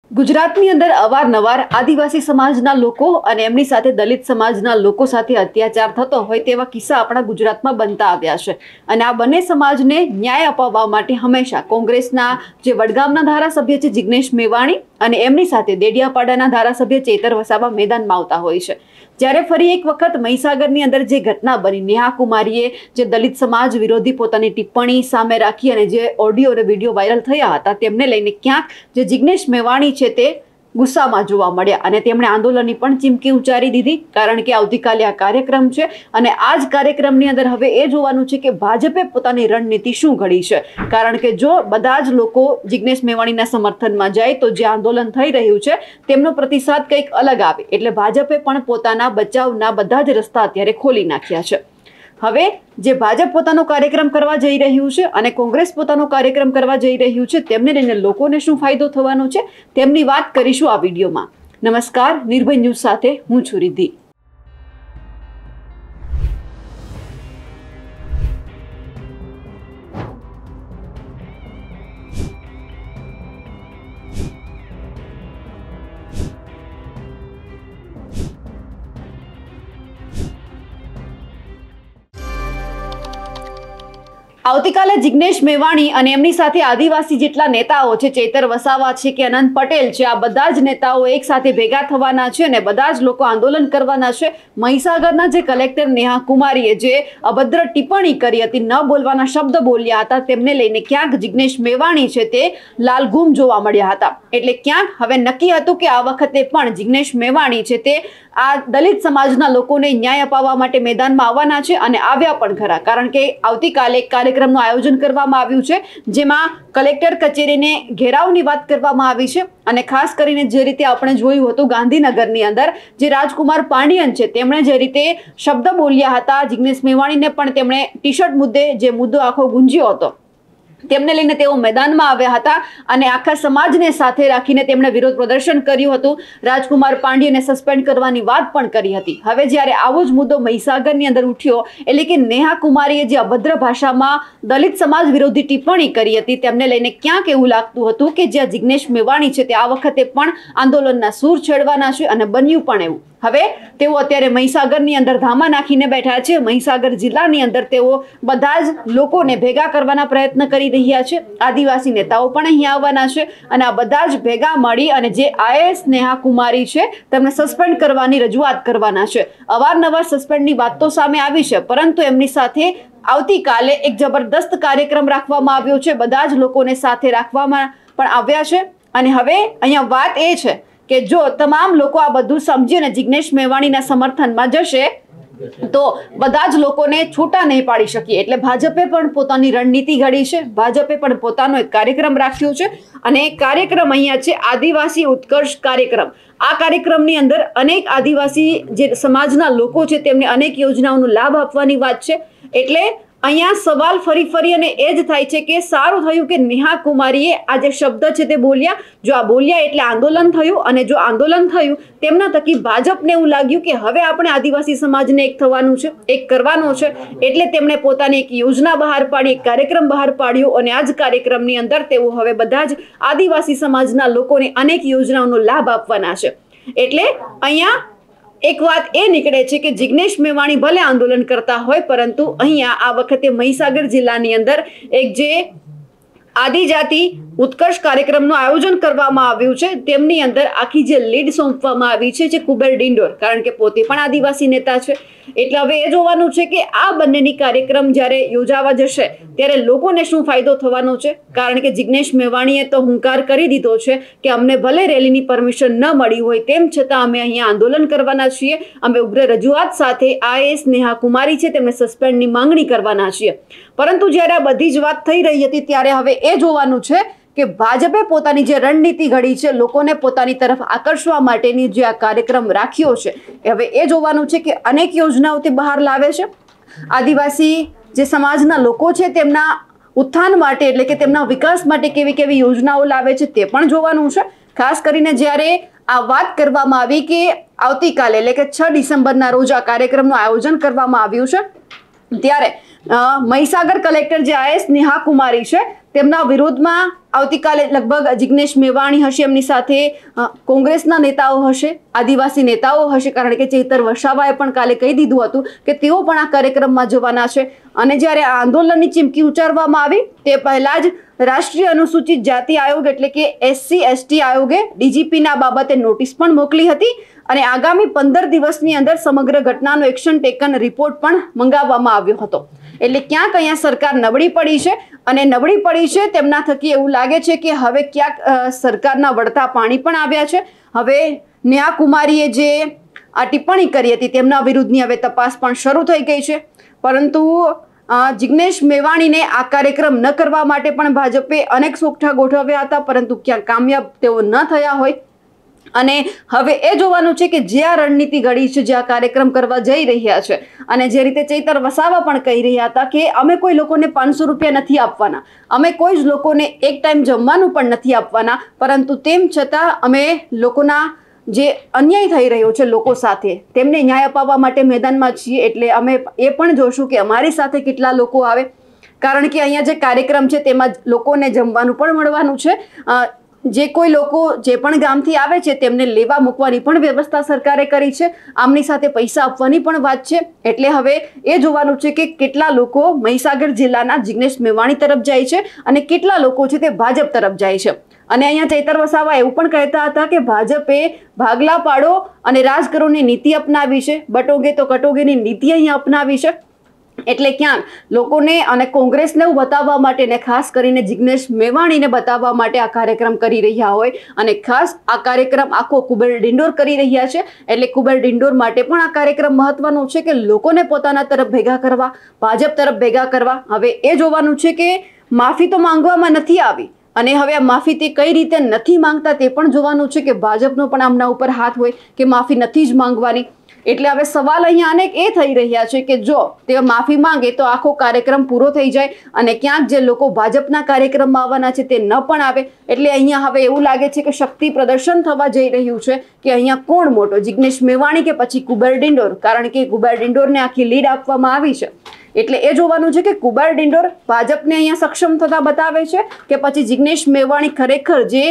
ગુજરાતની અંદર અવારનવાર આદિવાસી સમાજના લોકો અને એમની સાથે દલિત સમાજના લોકો સાથે અત્યાચાર થતો હોય તેવા કિસ્સા આપણા ગુજરાતમાં બનતા આવ્યા છે અને આ બંને સમાજને ન્યાય અપાવવા માટે હંમેશા કોંગ્રેસના જે વડગામના ધારાસભ્ય છે જિગ્નેશ મેવાણી અને એમની સાથે દેડિયાપાડાના ધારાસભ્ય ચેતર વસાવા મેદાનમાં આવતા હોય છે। જ્યારે ફરી એક વખત મહીસાગરની અંદર જે ઘટના બની, નેહા કુમારીએ જે દલિત સમાજ વિરોધી પોતાની ટિપ્પણી સામે રાખી અને જે ઓડિયો અને વિડીયો વાયરલ થયા હતા તેમને લઈને ક્યાંક જે જિગ્નેશ મેવાણી છે તે ગુસ્સામાં જોવા મળ્યા અને તેમણે આંદોલનની પણ ચીમકી ઉચ્ચારી દીધી, કારણ કે આવતીકાલે આ કાર્યક્રમ છે અને આ જ કાર્યક્રમની અંદર હવે એ જોવાનું છે કે ભાજપે પોતાની રણનીતિ શું ઘડી છે। કારણ કે જો બધા જ લોકો જિગ્નેશ મેવાણીના સમર્થનમાં જાય તો જે આંદોલન થઈ રહ્યું છે તેમનો પ્રતિસાદ કંઈક અલગ આવે, એટલે ભાજપે પણ પોતાના બચાવના બધા જ રસ્તા અત્યારે ખોલી નાખ્યા છે। હવે જે ભાજપ પોતાનો કાર્યક્રમ કરવા જઈ રહ્યું છે અને કોંગ્રેસ પોતાનો કાર્યક્રમ કરવા જઈ રહ્યું છે તેમને લઈને લોકોને શું ફાયદો થવાનો છે તેમની વાત કરીશું આ વિડીયોમાં। નમસ્કાર, નિર્ભય ન્યૂઝ સાથે હું છું રિદ્ધિ। આવતીકાલે જિગ્નેશ મેવાણી અને એમની સાથે આદિવાસી જેટલા નેતાઓ છે, ચેતર વસાવા છે કે અનંત પટેલ છે, આ બધા જ નેતાઓ એક સાથે ભેગા થવાના છે અને બધા જ લોકો આંદોલન કરવાના છે। મહીસાગરના જે કલેક્ટર નેહા કુમારીએ જે અભદ્ર ટિપ્પણી કરી હતી, ન બોલવાના શબ્દ બોલ્યા હતા, તેમને લઈને ક્યાંક જિગ્નેશ મેવાણી છે તે લાલઘૂમ જોવા મળ્યા હતા। એટલે ક્યાંક હવે નક્કી હતું કે આ વખતે પણ જિગ્નેશ મેવાણી છે તે આ દલિત સમાજના લોકોને ન્યાય અપાવવા માટે મેદાનમાં આવવાના છે અને આવ્યા પણ ખરા, કારણ કે આવતીકાલે કાર્યક્રમનું આયોજન કરવામાં આવ્યું છે જેમાં કલેક્ટર કચેરીને ઘેરાવની વાત કરવામાં આવી છે અને ખાસ કરીને જે રીતે આપણે જોયું હતું ગાંધીનગરની અંદર જે રાજકુમાર પાંડિયન છે તેમણે જે રીતે શબ્દ બોલ્યા હતા, જિગ્નેશ મેવાણીને પણ તેમણે ટી શર્ટ મુદ્દે જે મુદ્દો આખો ગુંજ્યો હતો તેમને લઈને તેઓ મેદાનમાં આવ્યા હતા અને આખા સમાજને સાથે રાખીને તેમણે વિરોધ પ્રદર્શન કર્યું હતું। રાજકુમાર પાંડિયને સસ્પેન્ડ કરવાની વાત પણ કરી હતી। હવે જ્યારે આવો જ મુદ્દો મહીસાગરની અંદર ઉઠ્યો, એટલે કે નેહા કુમારીએ જે અભદ્ર ભાષામાં દલિત સમાજ વિરોધી ટિપ્પણી કરી હતી તેમને લઈને ક્યાંક એવું લાગતું હતું કે જ્યાં જિગ્નેશ મેવાણી છે તે આ વખતે પણ આંદોલનના સૂર છેડવાના છે અને બન્યું પણ એવું। હવે તેઓ અત્યારે મહીસાગરની અંદર ધામા નાખીને બેઠા છે। મહીસાગર જિલ્લાની અંદર તેઓ બધા જ લોકોને ભેગા કરવાના પ્રયત્ન કરી રહ્યા છે। આદિવાસી નેતાઓ પણ અહીંયા આવવાના છે અને આ બધા જ ભેગા મળી અને જે આઈએએસ નેહા કુમારી છે તેમને સસ્પેન્ડ કરવાની રજૂઆત કરવાના છે। અવારનવાર સસ્પેન્ડની વાત તો સામે આવી છે, પરંતુ એમની સાથે આવતીકાલે એક જબરદસ્ત કાર્યક્રમ રાખવામાં આવ્યો છે, બધા જ લોકોને સાથે રાખવામાં પણ આવ્યા છે અને હવે અહીંયા વાત એ છે કે જો તમામ લોકો આ બધું સમજી અને જિગ્નેશ મેવાણીના સમર્થનમાં જશે તો બધા જ લોકોને છૂટા નહીં પાડી શકીએ। એટલે ભાજપે પણ પોતાની રણનીતિ ઘડી છે, ભાજપે પણ પોતાનો એક કાર્યક્રમ રાખ્યો છે અને એક કાર્યક્રમ અહીંયા છે આદિવાસી ઉત્કર્ષ કાર્યક્રમ। આ કાર્યક્રમની અંદર અનેક આદિવાસી જે સમાજના લોકો છે તેમને અનેક યોજનાઓનો લાભ આપવાની વાત છે। એટલે અહીંયા સવાલ ફરી અને એ જ થાય છે કે સારું થયું કે નેહા કુમારીએ આ જે શબ્દ છે તે બોલ્યા, જો આ બોલ્યા એટલે આંદોલન થયું અને જો આંદોલન થયું તેમના થકી ભાજપને એવું લાગ્યું કે હવે આપણે આદિવાસી સમાજને એક થવાનું છે, એક કરવાનો છે, એટલે તેમણે પોતાની એક યોજના બહાર પાડી, એક કાર્યક્રમ બહાર પાડ્યો અને આ જ કાર્યક્રમની અંદર તેઓ હવે બધા જ આદિવાસી સમાજના લોકોને અનેક યોજનાઓનો લાભ આપવાના છે। એટલે અહીંયા એક વાત એ નીકળે છે કે જિગ્નેશ મેવાણી ભલે આંદોલન કરતા હોય, પરંતુ અહીંયા આ વખતે મહીસાગર જિલ્લાની અંદર એક જે આદિજાતિ ઉત્કર્ષ કાર્યક્રમનું આયોજન કરવામાં આવ્યું છે તેમની અંદર આખી જે લીડ સોંપવામાં આવી છે જે કુબેર ડિંડોર, કારણ કે પોતે પણ આદિવાસી નેતા છે। એટલે હવે એ જોવાનું છે કે આ બંનેની કાર્યક્રમ જ્યારે યોજાવા જશે ત્યારે લોકોને શું ફાયદો થવાનો છે, કારણ કે જિગ્નેશ મેવાણીએ તો હુંકાર કરી દીધો છે કે અમને ભલે રેલીની પરમિશન ન મળી હોય તેમ છતાં અમે અહીંયા આંદોલન કરવાના છીએ, અમે ઉગ્ર રજૂઆત સાથે આઈએએસ નેહા કુમારી છે તેમને સસ્પેન્ડની માંગણી કરવાના છીએ। પરંતુ જ્યારે આ બધી જ વાત થઈ રહી હતી ત્યારે હવે એ જોવાનું છે કે ભાજપે પોતાની જે રણનીતિ ઘડી છે, લોકોને પોતાની તરફ આકર્ષવા માટેની જે આ કાર્યક્રમ રાખ્યો છે, હવે એ જોવાનું છે કે અનેક યોજનાઓ તે બહાર લાવે છે। આદિવાસી જે સમાજના લોકો છે તેમના ઉત્થાન માટે, એટલે કે તેમના વિકાસ માટે કેવી કેવી યોજનાઓ લાવે છે તે પણ જોવાનું છે। ખાસ કરીને જ્યારે આ વાત કરવામાં આવી કે આવતીકાલે એટલે કે 6 ડિસેમ્બરના રોજ આ કાર્યક્રમનું આયોજન કરવામાં આવ્યું છે ત્યારે મહીસાગર કલેક્ટર જે આઈએએસ નેહા કુમારી છે તેમના વિરોધમાં આવતીકાલે લગભગ જિગ્નેશ મેવાણી હશે, એમની સાથે કોંગ્રેસના નેતાઓ હશે, આદિવાસી નેતાઓ હશે, કારણ કે ચૈતર વસાવાએ પણ કાલે કહી દીધું હતું કે તેઓ પણ આ કાર્યક્રમમાં જવાના છે. અને જ્યારે આ આંદોલનની ચીમકી ઉચ્ચારવામાં આવી તે પહેલા જ રાષ્ટ્રીય અનુસૂચિત જાતિ આયોગ એટલે કે SC/ST આયોગે DGPના બાબતે નોટિસ પણ મોકલી હતી અને આગામી 15 દિવસની અંદર સમગ્ર ઘટનાનો એક્શન ટેકન રિપોર્ટ પણ મંગાવવામાં આવ્યો હતો. એટલે ક્યાંક અહીંયા સરકાર નબળી પડી છે અને નબળી પડી છે તેમના થકી એવું લાગે છે કે હવે ક્યાંક સરકારના વળતા પાણી પણ આવ્યા છે. હવે નેહા કુમારીએ જે આ ટિપ્પણી કરી હતી તેમના વિરુદ્ધની હવે તપાસ પણ શરૂ થઈ ગઈ છે. પરંતુ જિગ્નેશ મેવાણીને આ કાર્યક્રમ ન કરવા માટે પણ ભાજપે અનેક સોગઠા ગોઠવ્યા હતા, પરંતુ ક્યાંક કામયાબ તેઓ ન થયા હોય. અને હવે એ જોવાનું છે કે જે આ રણનીતિ ઘડી છે, જે આ કાર્યક્રમ કરવા જઈ રહ્યા છે, અને જે રીતે ચૈતર વસાવા પણ કહી રહ્યા હતા કે અમે કોઈ લોકોને 500 રૂપિયા નથી આપવાના, અમે કોઈ જ લોકોને એક ટાઈમ જમવાનું પણ નથી આપવાના, પરંતુ તેમ છતાં અમે લોકોના જે અન્યાય થઈ રહ્યો છે લોકો સાથે તેમને ન્યાય અપાવવા માટે મેદાનમાં છીએ. એટલે અમે એ પણ જોશું કે અમારી સાથે કેટલા લોકો આવે, કારણ કે અહીંયા જે કાર્યક્રમ છે તેમાં લોકોને જમવાનું પણ મળવાનું છે. જે કોઈ લોકો જે પણ ગામથી આવે છે તેમને લેવા મૂકવાની પણ વ્યવસ્થા સરકારે કરી છે. આમની સાથે પૈસા આપવાની પણ વાત છે. એટલે હવે એ જોવાનું છે કે કેટલા લોકો મહીસાગર જિલ્લાના જિગ્નેશ મેવાણી તરફ જાય છે અને કેટલા લોકો છે તે ભાજપ તરફ જાય છે. અને અહીંયા ચૈતર વસાવા એવું પણ કહેતા હતા કે ભાજપે ભાગલા પાડો અને રાજ કરોની નીતિ અપનાવી છે, બટોગે તો કટોગેની નીતિ અહીંયા અપનાવી છે. એટલે ક્યાંક લોકોને અને કોંગ્રેસને બતાવવા માટે ને ખાસ કરીને જિગ્નેશ મેવાણીને બતાવવા માટે આ કાર્યક્રમ કરી રહ્યા હોય, અને ખાસ આ કાર્યક્રમ આખો કુબેર ડિંડોર કરી રહ્યા છે. એટલે કુબેર ડિંડોર માટે પણ આ કાર્યક્રમ મહત્વનો છે કે લોકોને પોતાના તરફ ભેગા કરવા, ભાજપ તરફ ભેગા કરવા. હવે એ જોવાનું છે કે માફી તો માંગવામાં નથી આવી, અને હવે આ માફી તે કઈ રીતે નથી માંગતા તે પણ જોવાનું છે કે ભાજપનો પણ આમના ઉપર હાથ હોય કે માફી નથી જ માંગવાની. એટલે હવે સવાલ અહીંયા અનેક એ થઈ રહ્યા છે કે જો તે માફી માંગે તો આખો કાર્યક્રમ પૂરો થઈ જાય અને ક્યાંક જે લોકો ભાજપના કાર્યક્રમમાં આવવાના છે તે ન પણ આવે. એટલે અહીંયા હવે એવું લાગે છે કે શક્તિ પ્રદર્શન થવા જઈ રહ્યું છે કે અહીંયા કોણ મોટો, જિગ્નેશ મેવાણી કે પછી કુબેર ડિંડોર, કારણ કે કુબેર ડિંડોરને આખી લીડ આપવામાં આવી છે. એટલે એ જોવાનું છે કે કુબેર ડિંડોર ભાજપને અહીંયા સક્ષમ થતા બતાવે છે કે પછી જિગ્નેશ મેવાણી ખરેખર જે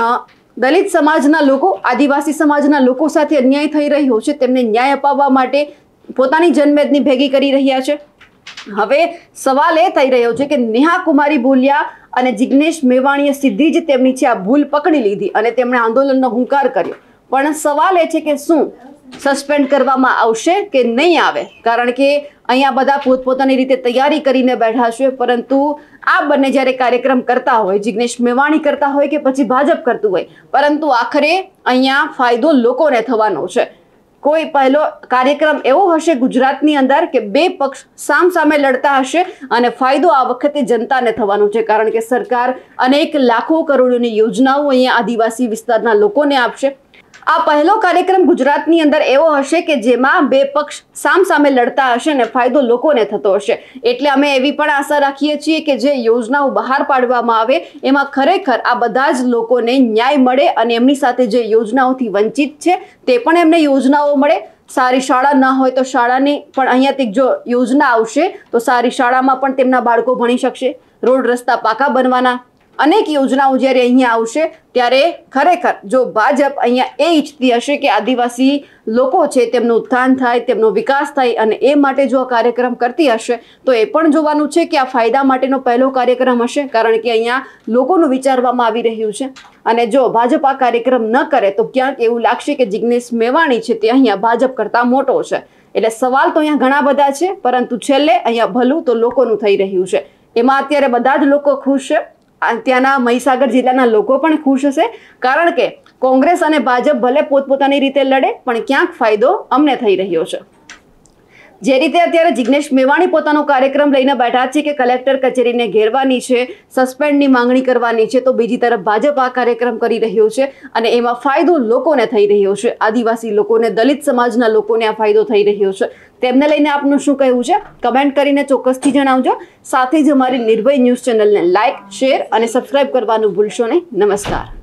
દલિત સમાજના લોકો, આદિવાસી સમાજના લોકો સાથે અન્યાય થઈ રહ્યો છે તેમને ન્યાય અપાવવા માટે પોતાની જનમેદની ભેગી કરી રહ્યા છે. હવે સવાલ એ થઈ રહ્યો છે કે નેહા કુમારી બોલ્યા અને જિગ્નેશ મેવાણીએ સીધી જ તેમની છે આ ભૂલ પકડી લીધી અને તેમણે આંદોલનનો હુંકાર કર્યો. પણ સવાલ એ છે કે શું સસ્પેન્ડ કરવામાં આવશે કે નહીં આવે, કારણ કે અહીંયા બધા પોતપોતાની રીતે તૈયારી કરીને બેઠા છે. પરંતુ આ બંને જ્યારે કાર્યક્રમ કરતા હોય, જિગ્નેશ મેવાણી કરતા હોય કે પછી ભાજપ કરતું હોય, પરંતુ આખરે અહીંયા ફાયદો લોકોને થવાનો છે. કોઈ પહેલો કાર્યક્રમ એવો હશે ગુજરાતની અંદર કે બે પક્ષ સામસામે લડતા હશે અને ફાયદો આ વખતે જનતાને થવાનો છે, કારણ કે સરકાર અનેક લાખો કરોડોની યોજનાઓ અહીંયા આદિવાસી વિસ્તારના લોકોને આપશે. આ પહેલો કાર્યક્રમ ગુજરાતની અંદર એવો હશે કે જેમાં બે પક્ષ સામસામે લડતા હશે અને ફાયદો લોકોને થતો હશે. એટલે અમે એવી પણ આશા રાખીએ છીએ કે જે યોજનાઓ બહાર પાડવામાં આવે એમાં ખરેખર આ બધા જ લોકોને ન્યાય મળે અને એમની સાથે જે યોજનાઓથી વંચિત છે તે પણ એમને યોજનાઓ મળે. સારી શાળા ન હોય તો શાળાની પણ અહીંયાથી જો યોજના આવશે તો સારી શાળામાં પણ તેમના બાળકો ભણી શકશે. રોડ રસ્તા પાકા બનવાના અનેક યોજનાઓ જ્યારે અહીંયા આવશે ત્યારે ખરેખર જો ભાજપ અહીંયા એ ઈચ્છતી હશે કે આદિવાસી લોકો છે તેમનું ઉત્થાન થાય, તેમનો વિકાસ થાય, અને એ માટે જો આ કાર્યક્રમ કરતી હશે તો એ પણ જોવાનું છે કે આ ફાયદા માટેનો પહેલો કાર્યક્રમ હશે, કારણ કે અહીંયા લોકોનું વિચારવામાં આવી રહ્યું છે. અને જો ભાજપ આ કાર્યક્રમ ન કરે તો ક્યાંક એવું લાગશે કે જિગ્નેશ મેવાણી છે તે અહીંયા ભાજપ કરતાં મોટો છે. એટલે સવાલ તો અહીંયા ઘણા બધા છે, પરંતુ છેલ્લે અહીંયા ભલું તો લોકોનું થઈ રહ્યું છે. એમાં અત્યારે બધા જ લોકો ખુશ છે. ત્યાંના મહીસાગર જિલ્લાના લોકો પણ ખુશ હશે, કારણ કે કોંગ્રેસ અને ભાજપ ભલે પોતપોતાની રીતે લડે પણ ક્યાંક ફાયદો અમને થઈ રહ્યો છે. જે રીતે અત્યારે જિગ્નેશ મેવાણી પોતાનો કાર્યક્રમ લઈને બેઠા છે કે કલેક્ટર કચેરીને ઘેરવાની છે, સસ્પેન્ડની માંગણી કરવાની છે, તો બીજી તરફ ભાજપ આ કાર્યક્રમ કરી રહ્યો છે અને એમાં ફાયદો લોકોને થઈ રહ્યો છે. આદિવાસી લોકોને, દલિત સમાજના લોકોને આ ફાયદો થઈ રહ્યો છે. તેમને લઈને આપનું શું કહેવું છે કમેન્ટ કરીને ચોક્કસથી જણાવજો. સાથે જ અમારી નિર્ભય ન્યૂઝ ચેનલને લાઇક, શેર અને સબસ્ક્રાઇબ કરવાનું ભૂલશો નહીં. નમસ્કાર.